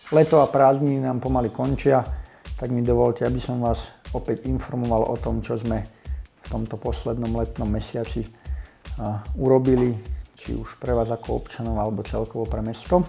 Leto a prázdniny nám pomaly končia, tak mi dovolte, aby som vás opäť informoval o tom, čo sme v tomto poslednom letnom mesiaci urobili, či už pre vás ako občanov, alebo celkovo pre mesto.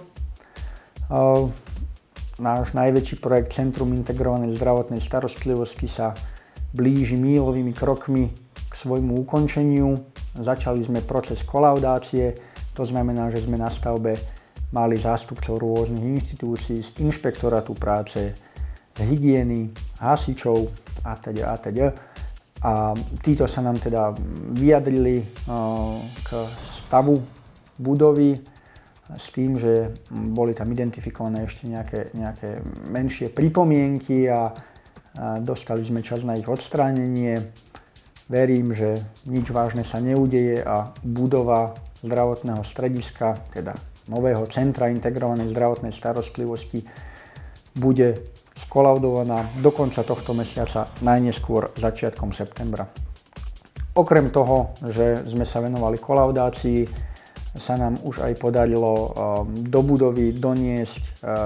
Náš najväčší projekt Centrum integrovanej zdravotnej starostlivosti sa blíži mílovými krokmi k svojmu ukončeniu. Začali sme proces kolaudácie, to znamená, že sme na stavbe mali zástupcov rôznych inštitúcií, z inšpektorátu práce, z hygieny, hasičov atď. A títo sa nám teda vyjadrili k stavu budovy s tým, že boli tam identifikované ešte nejaké menšie pripomienky a dostali sme čas na ich odstránenie. Verím, že nič vážne sa neudeje a budova zdravotného strediska, teda nového Centra integrovanej zdravotnej starostlivosti, bude skolaudovaná do konca tohto mesiaca, najneskôr začiatkom septembra. Okrem toho, že sme sa venovali kolaudácii, sa nám už aj podarilo do budovy doniesť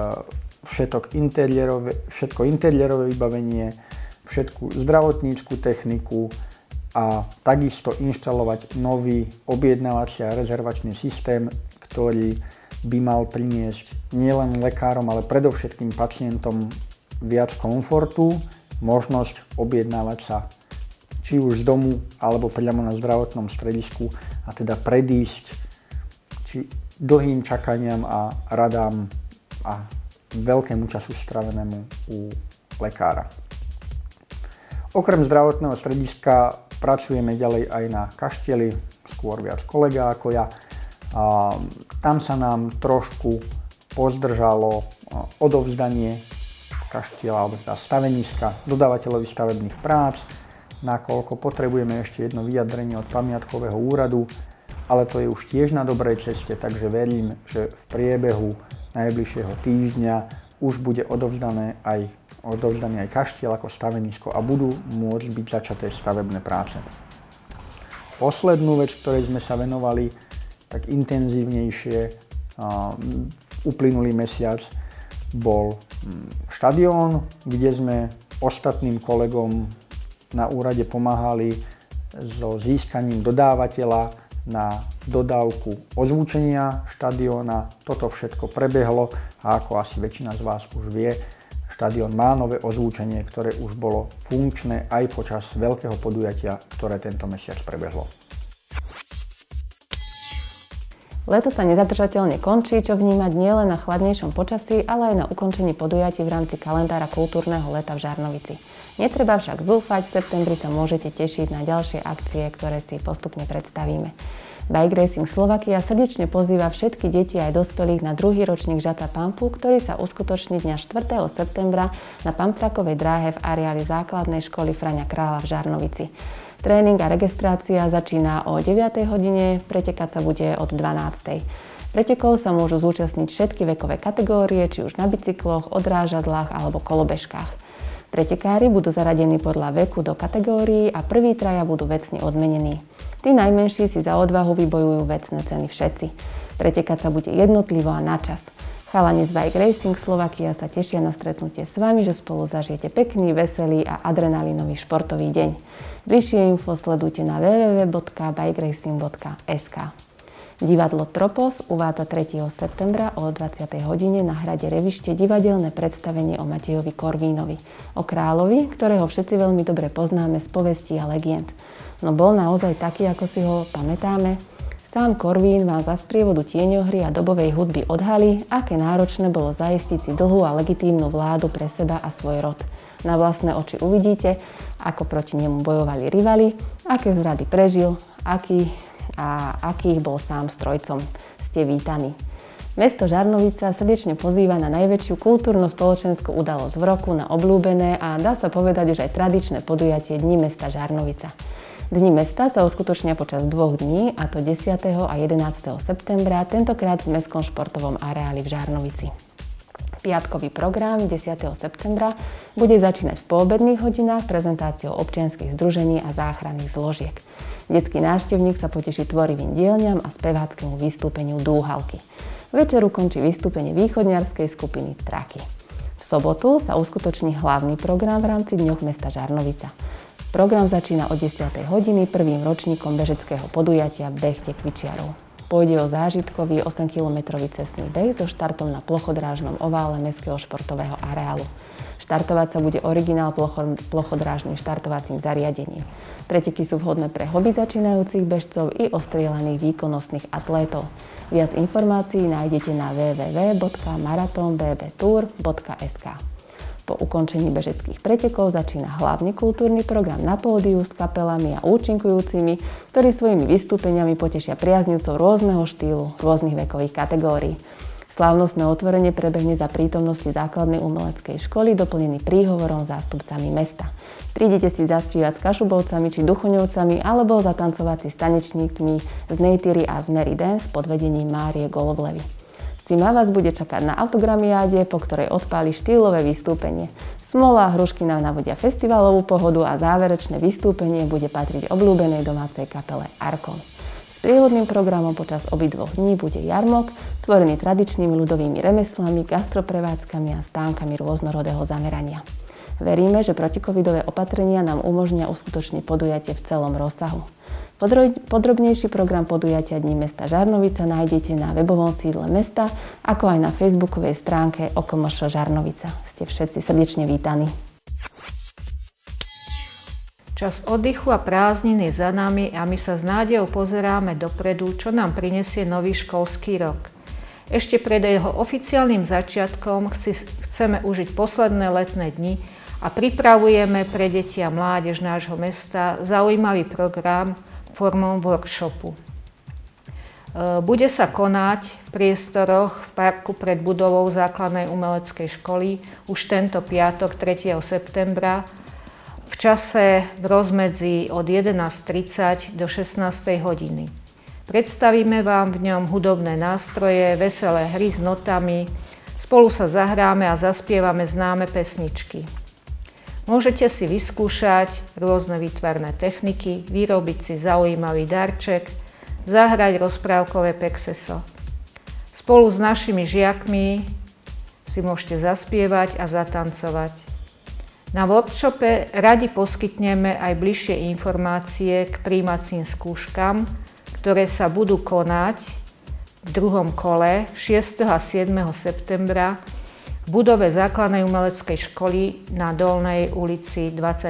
všetko interiérové vybavenie, všetku zdravotnícku techniku a takisto inštalovať nový objednávací a rezervačný systém, ktorý by mal priniesť nielen lekárom, ale predovšetkým pacientom viac komfortu, možnosť objednávať sa či už z domu alebo priamo na zdravotnom stredisku a teda predísť dlhým čakaniam a radám a veľkému času stravenému u lekára. Okrem zdravotného strediska pracujeme ďalej aj na kaštieli, skôr viac kolega ako ja. Tam sa nám trošku pozdržalo odovzdanie kaštieľa alebo staveniska dodávateľovi stavebných prác, nakoľko potrebujeme ešte jedno vyjadrenie od pamiatkového úradu, ale to je už tiež na dobrej ceste, takže verím, že v priebehu najbližšieho týždňa už bude odovzdaný aj kaštiel ako stavenisko a budú môcť byť začaté stavebné práce. Poslednú vec, ktorej sme sa venovali tak intenzívnejšie uplynulý mesiac, bol štadión, kde sme ostatným kolegom na úrade pomáhali so získaním dodávateľa na dodávku ozvučenia štadióna. Toto všetko prebehlo a ako asi väčšina z vás už vie, štadión má nové ozvučenie, ktoré už bolo funkčné aj počas veľkého podujatia, ktoré tento mesiac prebehlo. Leto sa nezadržateľne končí, čo vnímať nielen na chladnejšom počasí, ale aj na ukončení podujatí v rámci kalendára kultúrneho leta v Žarnovici. Netreba však zúfať, v septembri sa môžete tešiť na ďalšie akcie, ktoré si postupne predstavíme. Bike Racing Slovakia srdečne pozýva všetky deti aj dospelých na druhý ročník Žata Pampu, ktorý sa uskutoční dňa 4. septembra na Pamtrakovej dráhe v areáli základnej školy Fraňa Kráľa v Žarnovici. Tréning a registrácia začína o 9. hodine, pretekať sa bude od 12. Pretekov sa môžu zúčastniť všetky vekové kategórie, či už na bicykloch, odrážadlách alebo kolobežkách. Pretekári budú zaradení podľa veku do kategórií a prví traja budú vecne odmenení. Tí najmenší si za odvahu vybojujú vecné ceny všetci. Pretekať sa bude jednotlivo a na čas. Chalani z Bike Racing Slovakia sa tešia na stretnutie s vami, že spolu zažijete pekný, veselý a adrenalinový športový deň. Bližšie info sledujte na www.bikeracing.sk. Divadlo Tropos uvádza 3. septembra o 20. hodine na hrade Revište divadelné predstavenie o Matejovi Korvínovi, o kráľovi, ktorého všetci veľmi dobre poznáme z povestí a legend. No bol naozaj taký, ako si ho pamätáme? Sám Korvín vám za sprievodu tieňohry a dobovej hudby odhalí, aké náročné bolo zaistiť si dlhú a legitímnu vládu pre seba a svoj rod. Na vlastné oči uvidíte, ako proti nemu bojovali rivali, aké zrady prežil, akých bol sám strojcom. Ste vítaní. Mesto Žarnovica srdečne pozýva na najväčšiu kultúrno-spoločenskú udalosť v roku, na obľúbené a dá sa povedať, že aj tradičné podujatie Dni mesta Žarnovica. Dni mesta sa uskutočnia počas 2 dní, a to 10. a 11. septembra, tentokrát v mestskom športovom areáli v Žarnovici. Piatkový program 10. septembra bude začínať v poobedných hodinách prezentáciou občianskych združení a záchranných zložiek. Detský návštevník sa poteší tvorivým dielňam a speváckému vystúpeniu Dúhalky. Večer ukončí vystúpenie východniarskej skupiny Traky. V sobotu sa uskutoční hlavný program v rámci Dňoch mesta Žarnovica. Program začína o 10. hodiny prvým ročníkom bežeckého podujatia Beh tekvičiarov. Pôjde o zážitkový 8-kilometrový cestný beh so štartom na plochodrážnom ovále mestského športového areálu. Štartovať sa bude originál plochodrážnym štartovacím zariadením. Preteky sú vhodné pre hobby začínajúcich bežcov i ostrielaných výkonnostných atlétov. Viac informácií nájdete na www.marathonbbtour.sk. Po ukončení bežeckých pretekov začína hlavný kultúrny program na pódiu s kapelami a účinkujúcimi, ktorí svojimi vystúpeniami potešia priaznivcov rôzneho štýlu, rôznych vekových kategórií. Slávnostné otvorenie prebehne za prítomnosti základnej umeleckej školy, doplnený príhovorom zástupcami mesta. Prídete si zaspievať s Kašubovcami či Duchoňovcami alebo zatancovať si s tanečníkmi z Neytiry a z Mary Dance pod vedením Márie Golovlevy. Zima vás bude čakať na autogramiáde, po ktorej odpáli štýlové vystúpenie. Smola a hrušky nám navodia festivalovú pohodu a záverečné vystúpenie bude patriť obľúbenej domácej kapele Arkon. S príhodným programom počas obidvoch dní bude jarmok, tvorený tradičnými ľudovými remeslami, gastroprevádzkami a stánkami rôznorodého zamerania. Veríme, že protikovidové opatrenia nám umožnia uskutočniť podujatie v celom rozsahu. Podrobnejší program podujatia Dní mesta Žarnovica nájdete na webovom sídle mesta, ako aj na facebookovej stránke OKMŠ Žarnovica. Ste všetci srdečne vítaní. Čas oddychu a prázdnin je za nami a my sa s nádejou pozeráme dopredu, čo nám prinesie nový školský rok. Ešte pred jeho oficiálnym začiatkom chceme užiť posledné letné dni a pripravujeme pre deti a mládež nášho mesta zaujímavý program formou workshopu. Bude sa konať v priestoroch v parku pred budovou základnej umeleckej školy už tento piatok 3. septembra v čase v rozmedzi od 11:30 do 16. hodiny. Predstavíme vám v ňom hudobné nástroje, veselé hry s notami, spolu sa zahráme a zaspievame známe pesničky. Môžete si vyskúšať rôzne výtvarné techniky, vyrobiť si zaujímavý darček, zahrať rozprávkové pexeso. Spolu s našimi žiakmi si môžete zaspievať a zatancovať. Na workshope radi poskytneme aj bližšie informácie k prijímacím skúškam, ktoré sa budú konať v druhom kole 6. a 7. septembra v budove základnej umeleckej školy na Dolnej ulici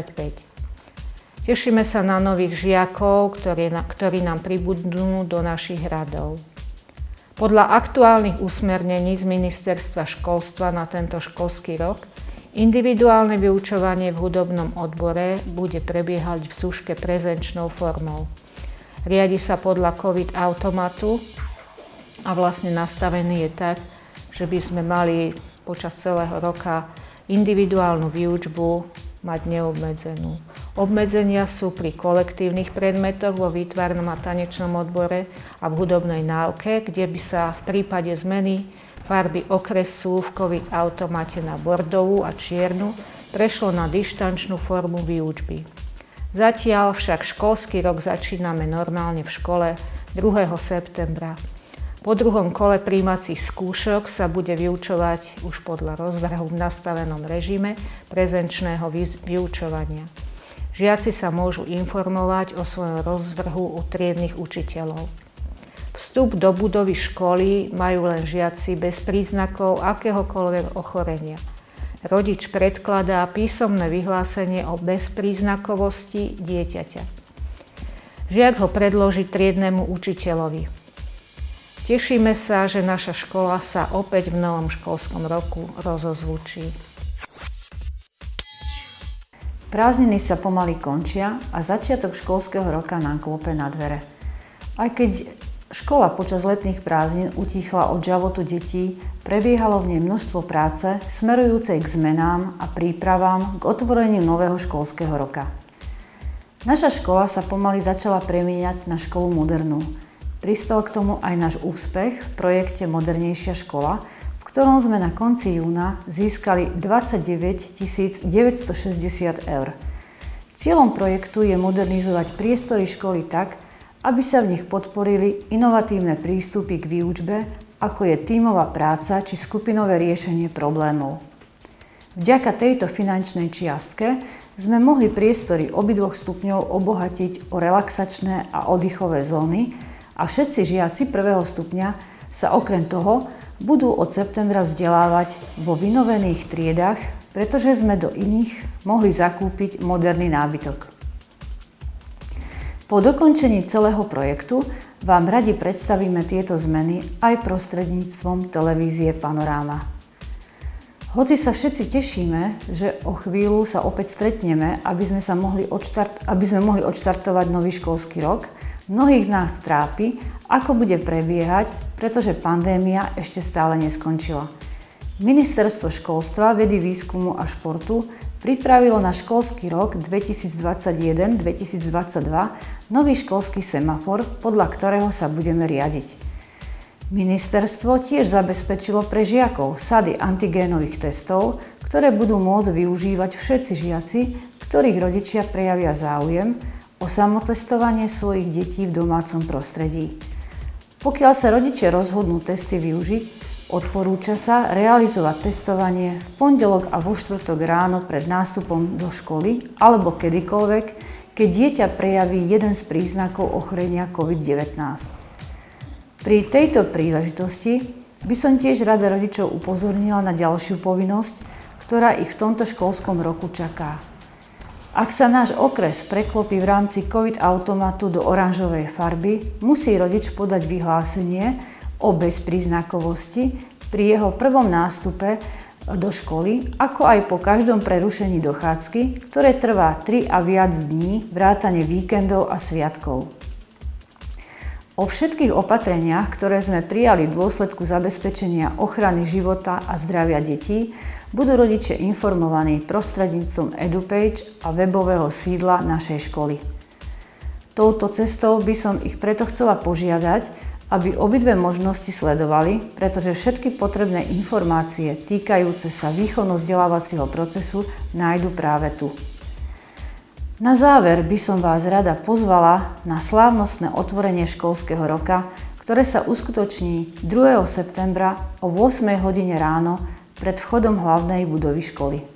25. Tešíme sa na nových žiakov, ktorí nám pribudnú do našich radov. Podľa aktuálnych usmernení z Ministerstva školstva na tento školský rok individuálne vyučovanie v hudobnom odbore bude prebiehať v súške prezenčnou formou. Riadi sa podľa COVID automatu a vlastne nastavený je tak, že by sme mali počas celého roka individuálnu výučbu mať neobmedzenú. Obmedzenia sú pri kolektívnych predmetoch vo výtvarnom a tanečnom odbore a v hudobnej náuke, kde by sa v prípade zmeny farby okresu v COVID automate na bordovú a čiernu prešlo na dištančnú formu výučby. Zatiaľ však školský rok začíname normálne v škole 2. septembra. Po druhom kole prijímacích skúšok sa bude vyučovať už podľa rozvrhu v nastavenom režime prezenčného vyučovania. Žiaci sa môžu informovať o svojom rozvrhu u triednych učiteľov. Vstup do budovy školy majú len žiaci bez príznakov akéhokoľvek ochorenia. Rodič predkladá písomné vyhlásenie o bezpríznakovosti dieťaťa. Žiak ho predloží triednemu učiteľovi. Tešíme sa, že naša škola sa opäť v novom školskom roku rozozvučí. Prázdniny sa pomaly končia a začiatok školského roka nám klope na dvere. Aj keď škola počas letných prázdnin utíchla od žavotu detí, prebiehalo v nej množstvo práce smerujúcej k zmenám a prípravám k otvoreniu nového školského roka. Naša škola sa pomaly začala premieňať na školu modernú. Prispel k tomu aj náš úspech v projekte Modernejšia škola, v ktorom sme na konci júna získali 29 960 eur. Cieľom projektu je modernizovať priestory školy tak, aby sa v nich podporili inovatívne prístupy k výučbe, ako je tímová práca či skupinové riešenie problémov. Vďaka tejto finančnej čiastke sme mohli priestory obidvoch stupňov obohatiť o relaxačné a oddychové zóny a všetci žiaci prvého stupňa sa okrem toho budú od septembra vzdelávať vo vynovených triedách, pretože sme do iných mohli zakúpiť moderný nábytok. Po dokončení celého projektu vám radi predstavíme tieto zmeny aj prostredníctvom televízie Panoráma. Hoci sa všetci tešíme, že o chvíľu sa opäť stretneme, aby sme mohli odštartovať nový školský rok, mnohých z nás trápi, ako bude prebiehať, pretože pandémia ešte stále neskončila. Ministerstvo školstva, vedy, výskumu a športu pripravilo na školský rok 2021-2022 nový školský semafor, podľa ktorého sa budeme riadiť. Ministerstvo tiež zabezpečilo pre žiakov sady antigénových testov, ktoré budú môcť využívať všetci žiaci, ktorých rodičia prejavia záujem o samotestovanie svojich detí v domácom prostredí. Pokiaľ sa rodičia rozhodnú testy využiť, odporúča sa realizovať testovanie v pondelok a vo štvrtok ráno pred nástupom do školy alebo kedykoľvek, keď dieťa prejaví jeden z príznakov ochorenia COVID-19. Pri tejto príležitosti by som tiež rada rodičov upozornila na ďalšiu povinnosť, ktorá ich v tomto školskom roku čaká. Ak sa náš okres preklopí v rámci COVID-automatu do oranžovej farby, musí rodič podať vyhlásenie o bezpríznakovosti pri jeho prvom nástupe do školy, ako aj po každom prerušení dochádzky, ktoré trvá 3 a viac dní, vrátane víkendov a sviatkov. O všetkých opatreniach, ktoré sme prijali v dôsledku zabezpečenia ochrany života a zdravia detí, budú rodičia informovaní prostredníctvom EduPage a webového sídla našej školy. Touto cestou by som ich preto chcela požiadať, aby obidve možnosti sledovali, pretože všetky potrebné informácie týkajúce sa výchovno-vzdelávacieho procesu nájdu práve tu. Na záver by som vás rada pozvala na slávnostné otvorenie školského roka, ktoré sa uskutoční 2. septembra o 8 hodine ráno pred vchodom hlavnej budovy školy.